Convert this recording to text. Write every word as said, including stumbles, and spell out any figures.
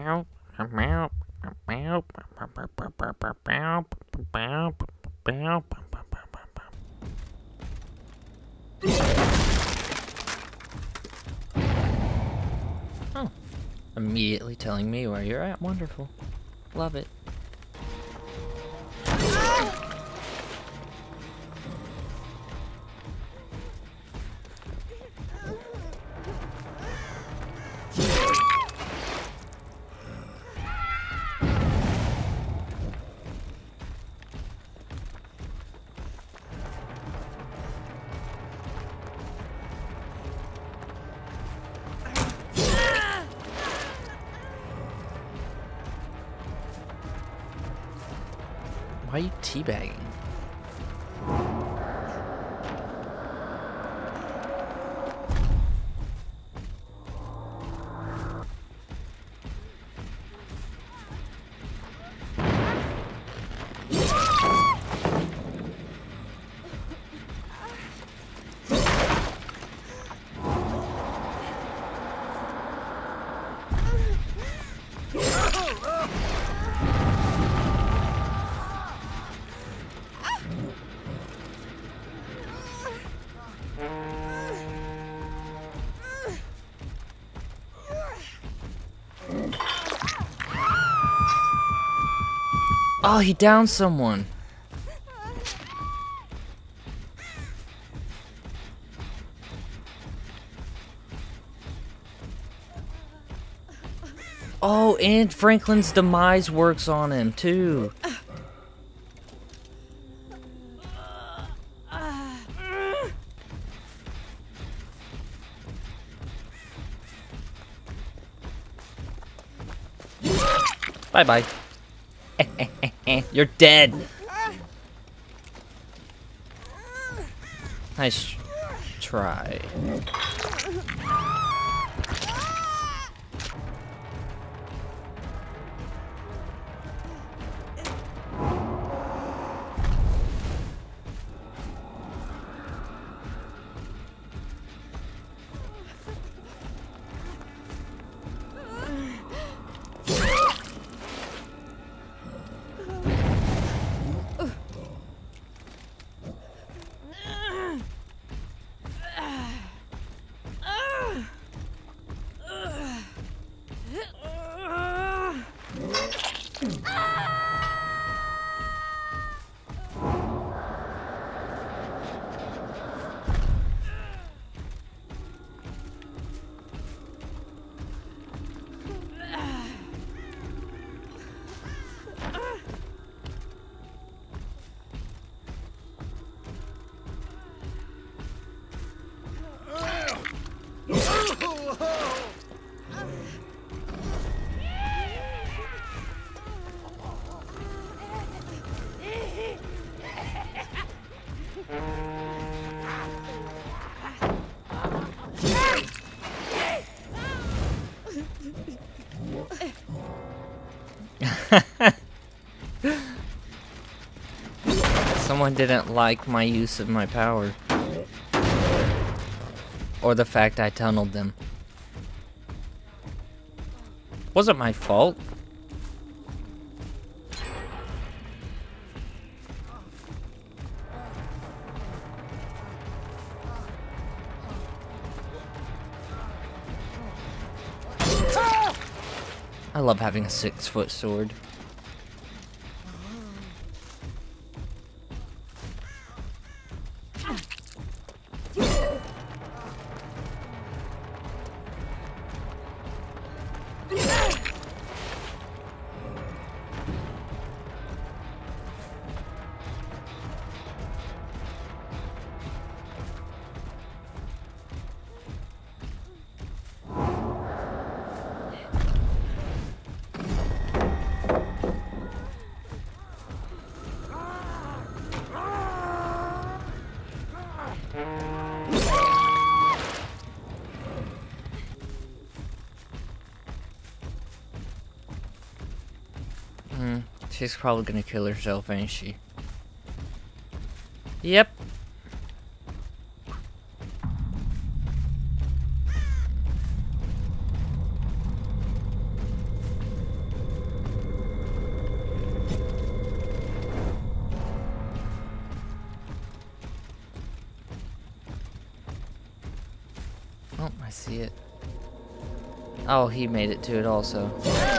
Oh, immediately telling me where you're at. Wonderful. Love it. Why are you teabagging? Oh, he downed someone. Oh, and Franklin's demise works on him, too. Bye-bye. You're dead. Nice try. Someone didn't like my use of my power. Or the fact I tunneled them. Wasn't my fault. I love having a six-foot sword. Hmm, she's probably gonna kill herself, ain't she? Yep. Oh, I see it. Oh, he made it to it also.